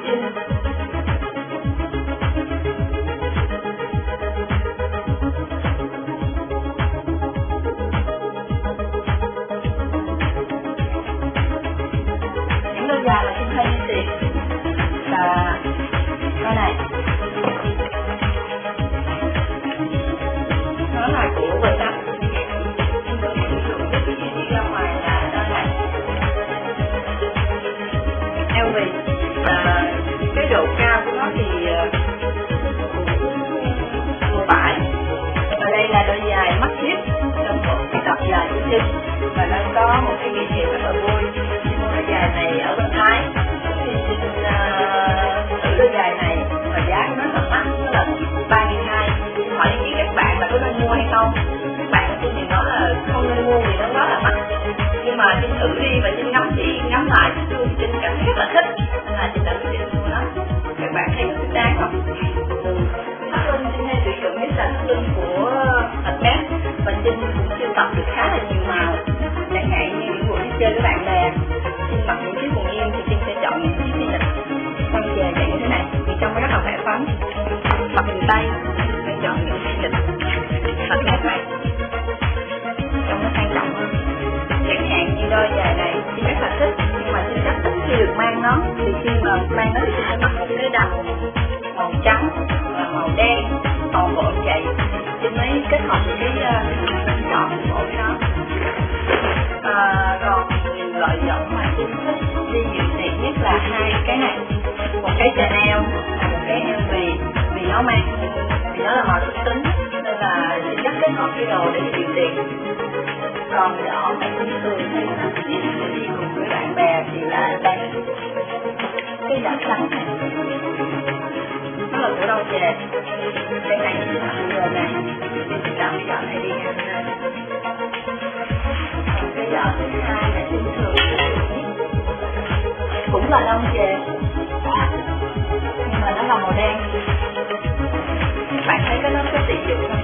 Trinh. Những đôi giày mà Trinh hay đi tiệc là đôi này. Nó là của Vịnh Bắc. Trinh được sử dụng cái đi ra ngoài là đôi này. LV và cái độ cao của nó thì vừa phải. Và đây là đôi giày mắt hip trong một cái tập dài của Trinh, và nó có một cái kỷ niệm rất là vui. Trinh mua đôi giày này ở bên Thái. Thì Trinh thử đôi giày này và giá của nó thật mắc, nó là 3.200. Trinh hỏi ý kiến các bạn là có nên mua hay không. Các bạn của Trinh thì nói là không nên mua vì nó quá là mắc. Nhưng mà Trinh thử đi và Trinh ngắm đi ngắm lại, Trinh cảm thấy rất là thích, là Trinh đã quyết định mua nó. Các bạn thấy nó xứng đáng không? Thắt lưng Trinh hay sử dụng nhất là thắt lưng của Hermes, và Trinh cũng sưu tập được khá là nhiều màu. Chẳng hạn như những buổi đi chơi với bạn bè, Trinh mặc những chiếc quần jean thì Trinh sẽ chọn những chiếc xinh đẹp quăng về dạng như thế này, vì trong nó rất là khỏe khoắn. Mặc quần tây sẽ chọn những chiếc xinh Hermes này, trông nó sang trọng hơn. Chẳng hạn như đôi giày này Trinh rất là thích, nhưng mà Trinh rất thích khi được mang nó, thì khi mà mang nó thì Trinh sẽ mặc một cái đầm màu trắng và màu đen màu gọn vậy. Trinh mới kết hợp với cái chọn bộ đó. Còn nhiều loại giọng mà Trinh thích đi dự tiệc nhất là hai cái này, một cái Chanel và một cái LV, vì nó là màu thức tính nên là Trinh rất kết hợp cái đồ để đi dự tiệc. Còn đỏ mà Trinh thường hay là chiếc để đi cùng với bạn bè thì là đây, cái đỏ trắng này, nó là của đâu về. Cái này Trinh mặc giờ này, Trinh chọn cái đỏ này đi nha. Cái đỏ thứ hai là Trinh thường cũng là lông về, nhưng mà nó là màu đen. Bạn thấy cái nó có tiện dụng không?